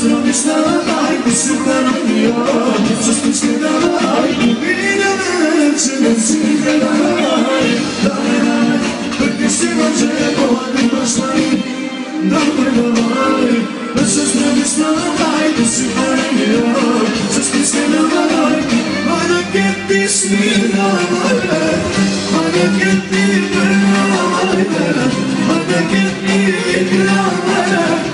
zrobisz dawaj, ty super robią, przez puszkę dawaj, milionerce, więc nie dawaj, dawaj, dawaj, wypisz się może, bo ładny masz maj, dawaj, dawaj, przez zrobisz dawaj, ty super robią, przez puszkę dawaj, wanna get this me dawaj, wanna get this me dawaj, wanna get this me dawaj.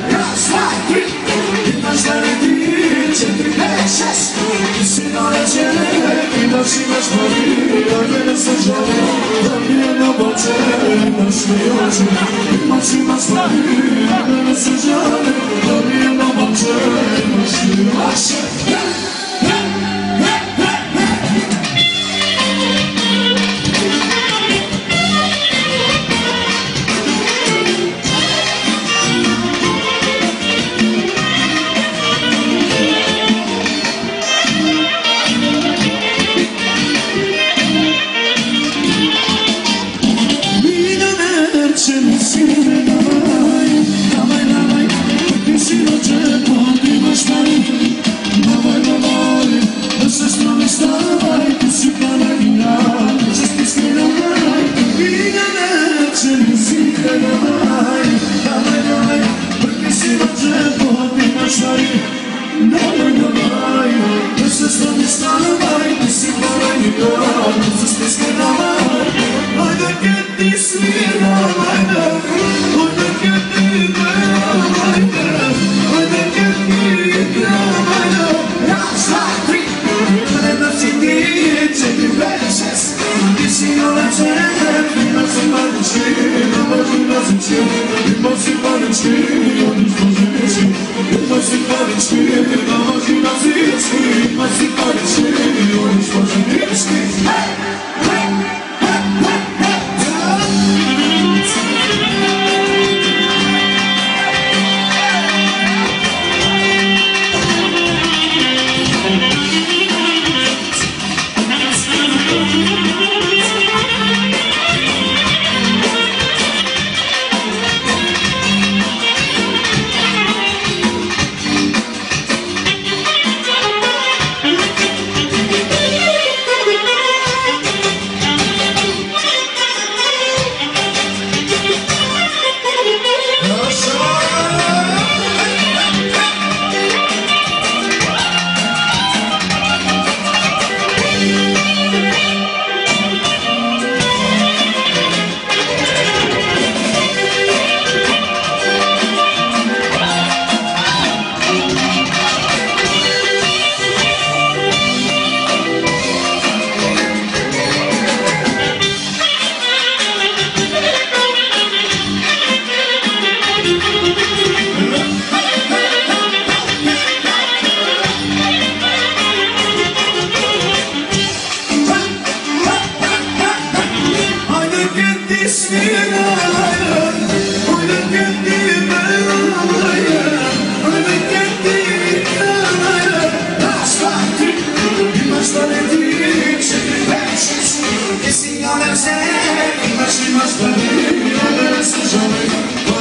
Nasi masz Maria, wiele sądzone, dla mnie na bocze, naszej oczy. Nasi masz Maria, wiele sądzone, dla mnie na bocze, naszej oczy.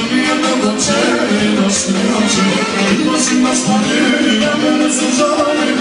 Nasi masz Maria, wiele sądzone,